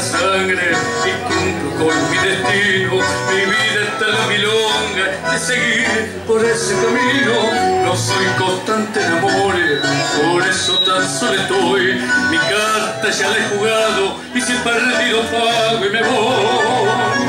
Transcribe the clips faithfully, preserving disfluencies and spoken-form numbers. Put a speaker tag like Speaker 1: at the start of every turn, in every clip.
Speaker 1: sangre y cumplo con mi destino. Mi vida está en la milonga de seguir por ese camino. No soy constante en amores, por eso tan solo estoy. Mi carta ya la he jugado y si he perdido pago y me voy.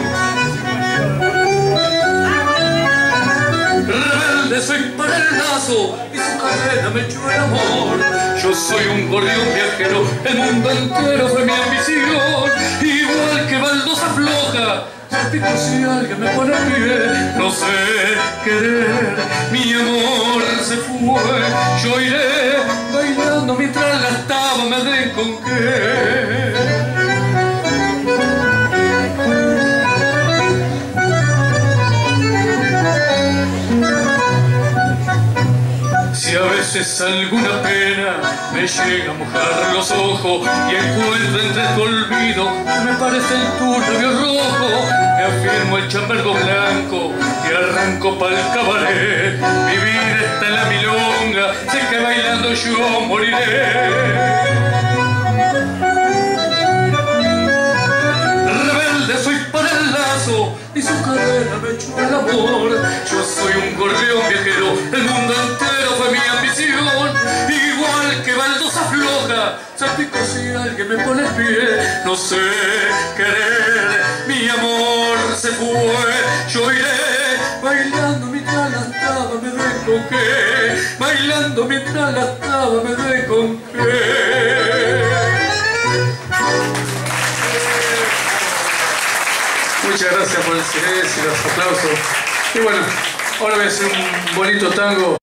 Speaker 1: Rebelde soy para el lazo y su cadena me echó el amor. Yo soy un gorrión viajero, el mundo entero fue mi ambición. Igual que baldosa floja, salpico si alguien me pone el pie. No sé querer, mi amor se fue. Yo iré bailando mientras las tabas me den con qué. Si a veces alguna pena me llega a mojar los ojos y encuentro entre tu olvido me parece el tu labio rojo, me afirmo el chambergo blanco y arranco pa'l cabaret. Mi vida está en la milonga, sé que bailando yo moriré. Rebelde soy para el lazo y su cadena me echó el amor. Yo soy un gorrión viajero, el mundo entero fue mi ambición. Igual que baldosa floja, salpico si alguien me pone el pie. No sé querer, mi amor se fue. Yo iré bailando mientras las tabas me den con qué. Bailando mientras las tabas me den con qué. Muchas gracias por el silencio y los aplausos. Y bueno, ahora voy a hacer un bonito tango.